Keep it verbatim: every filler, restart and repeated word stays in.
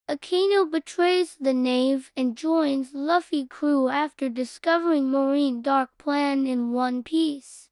Akainu betrays the knave and joins Luffy Crew after discovering Marine Dark Plan in One Piece.